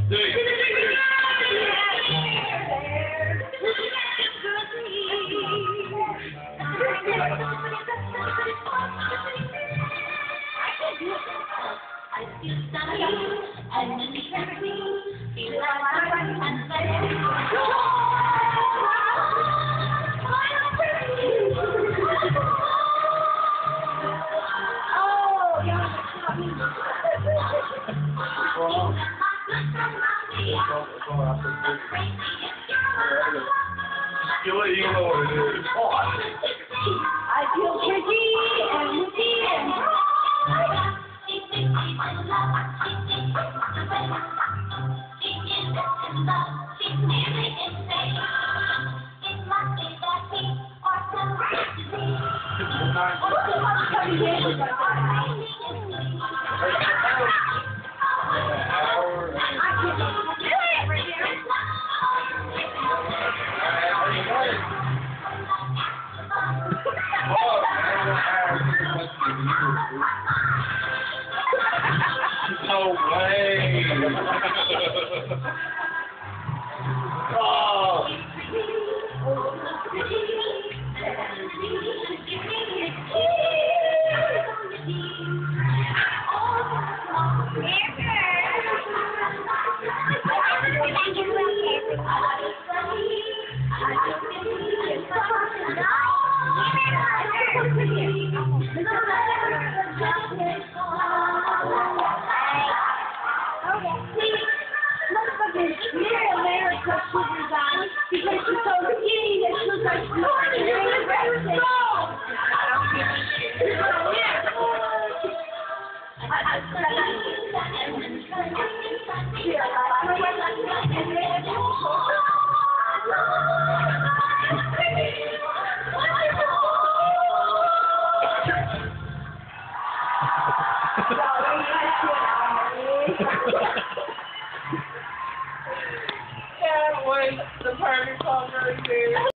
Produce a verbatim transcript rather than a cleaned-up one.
Do you? I feel sunny and interesting, feel like I'm and oh, You let you know what it is. I feel tricky and witty and No way. Oh. Because she's so skinny that she looks like she's not That was the perfect cover here.